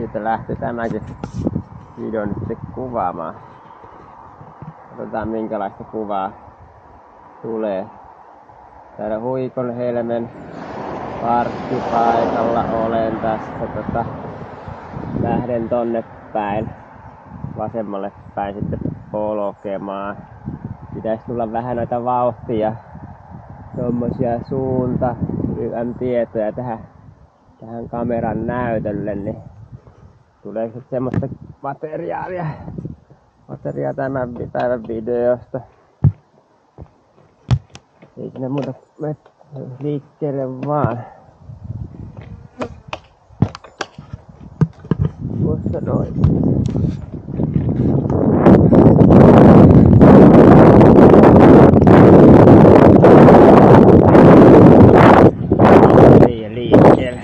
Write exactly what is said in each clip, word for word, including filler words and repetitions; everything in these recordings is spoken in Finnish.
siitä lähti tämäkin video nyt sitten kuvaamaan. Katsotaan minkälaista kuvaa tulee. Täällä Huikonhelmen parkkipaikalla olen tässä. Tota, lähden tonne päin, vasemmalle päin sitten polkemaan. Pitäisi tulla vähän noita vauhtia, tommosia suunta Y M-tietoja tähän, tähän kameran näytölle, niin tulee sitten semmoista materiaalia, materiaalia tämän päivän videosta. Ei sinne muuta liikkeelle vaan. Tuossa noin. Liikkeelle.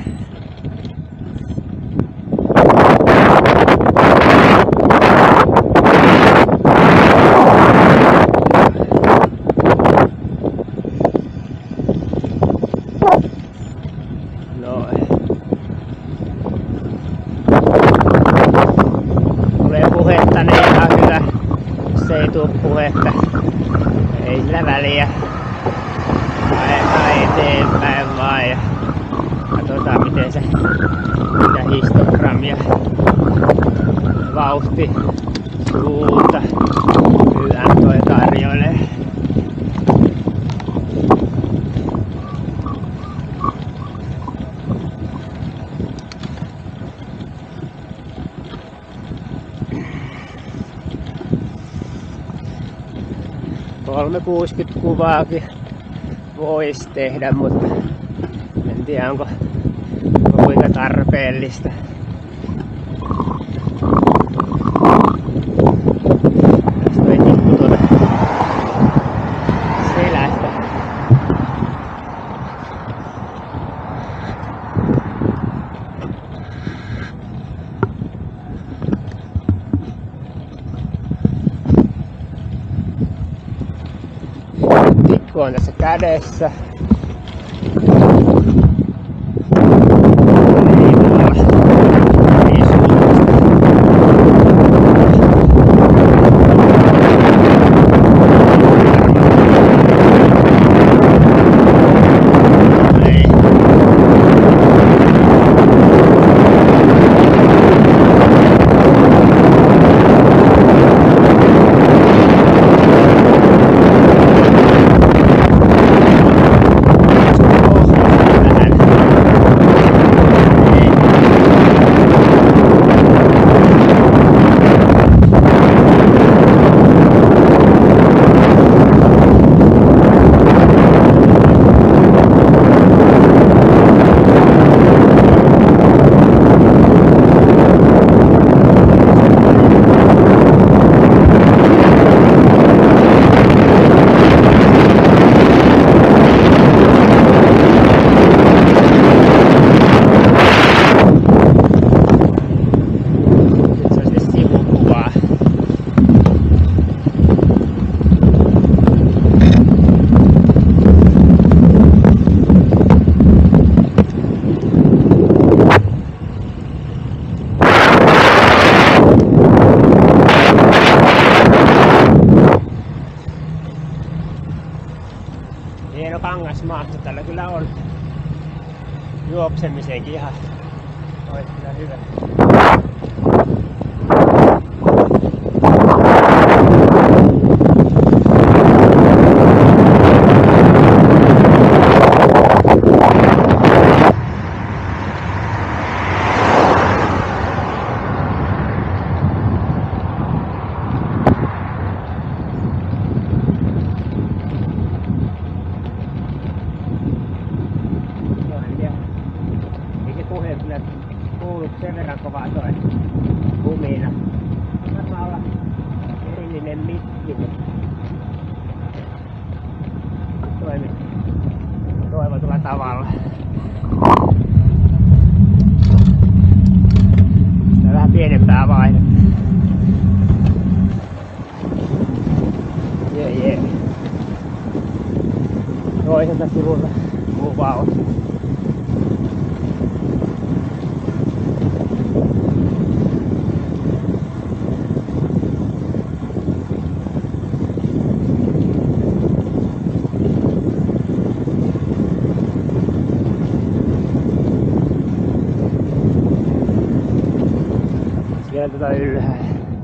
Noin. Tulee puhetta, niin ihan hyvä. Jos ei tuu puhetta, ei sillä väliä. Ajetaan eteenpäin vaan ja katsotaan miten se mitä histogrammia, vauhti, suunta Y M toi tarjoilee. kolmesataakuusikymmentä kuvaakin voisi tehdä, mutta en tiedä onko, onko kuinka tarpeellista. Tästä toi tippu tuonne selästä. Tikku on tässä kädessä. Hieno kangasmaasta tällä kyllä on. Juoksemiseenkin ihan olisi kyllä hyvä. Sen verran kovaa toi kumina. Varmaan olla erillinen mikki. Toimi toivotulla tavalla. Tää vähän pienempää vaihdetta. Jee jee. Toiselta sivulta kuvaus. sieltä tai ylhäällä.